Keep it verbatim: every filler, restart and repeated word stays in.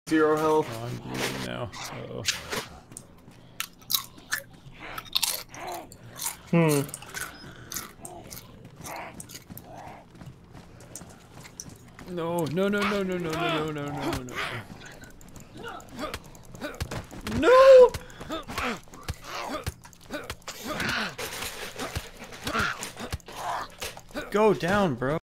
Zero health. Oh, I'm bleeding now. Uh-oh. Hmm. No, no, no, no, no, no, no, no, no, no, no. No! Go down, bro.